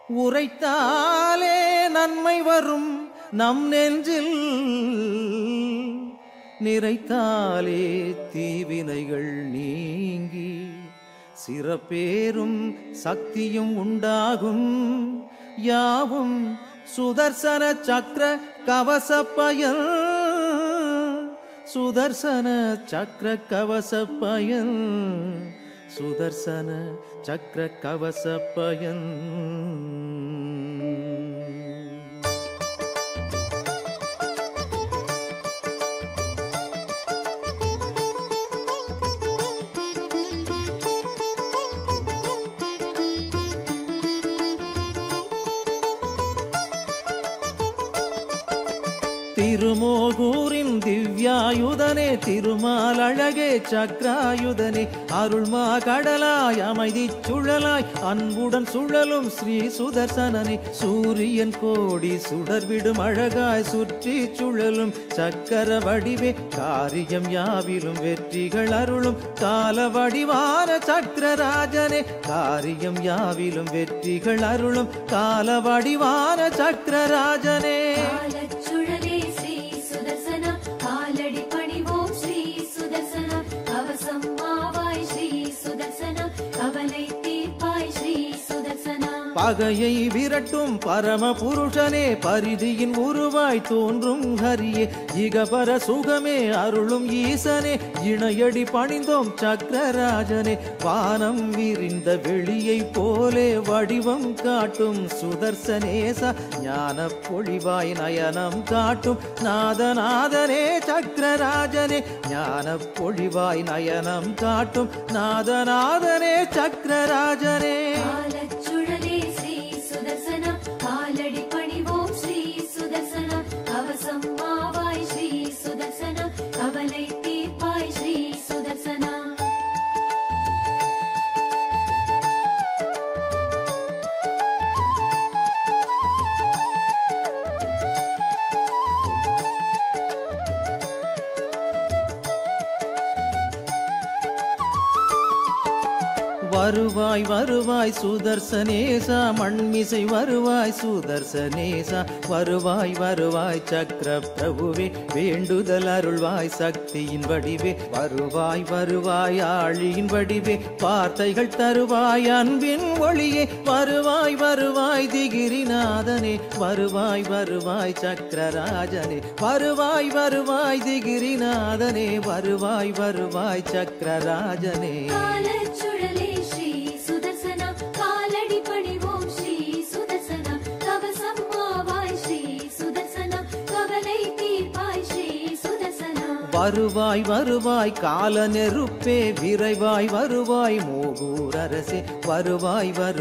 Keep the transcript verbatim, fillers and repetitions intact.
உரைத்தாலே நன்மை வரும் நம் நெஞ்சில் நிறைத்தாலே தீவினைகள் நீங்கி சிறப்பேரும் சக்தியும் உண்டாகும். யாவும் சுதர்சன சக்கர கவச பயன், சுதர்சன சக்கர கவச பயன், சுதர்சன சக்கர கவச பயன். திருமோகூரின் திவ்யாயுதனே திருமால் அழகே சக்ராயுதனே அருள்மா கடலாய் அமைதி சுழலாய் அன்புடன் சுழலும் ஸ்ரீ சுதர்சனனே சூரியன் கோடி சுடர்விடும் அழகாய் சுற்றி சுழலும் சக்கர வடிவே காரியம் யாவிலும் வெற்றிகள் அருளும் கால வடிவான சக்கரராஜனே காரியம் யாவிலும் வெற்றிகள் அருளும் கால வடிவான சக்கரராஜனே. பகையை விரட்டும் பரம புருஷனே பரிதியின் உருவாய் தோன்றும் ஹரியே இகபர சுகமே அருளும் ஈசனே இணையடி பணிந்தோம் சக்கரராஜனே வானம் விரிந்த வெளியை போலே வடிவம் காட்டும் சுதர்சனேச ஞான பொழிவாய் நயனம் காட்டும் நாதநாதனே சக்கரராஜனே ஞான பொழிவாய் நயனம் காட்டும் நாதநாதனே சக்கரராஜனே. வருவாய் வருவாய் சுதர்சனேசா மண்மிசை வருவாய் சுதர்சனேசா வருவாய் வருவாய் சக்கர பிரபுவே வேண்டுதல் அருள்வாய் சக்தியின் வடிவே வருவாய் வருவாய் ஆழியின் வடிவே வார்த்தைகள் தருவாய் அன்பின் ஒளியே வருவாய் வருவாய் திகிரிநாதனே வருவாய் வருவாய் சக்கரராஜனே வருவாய் வருவாய் திகிரிநாதனே வருவாய் வருவாய் சக்கரராஜனே. வருவாய் வருவாய் கால நெருப்பே விரைவாய் வருவாய் மோகூர் அரசே வருவாய் வரு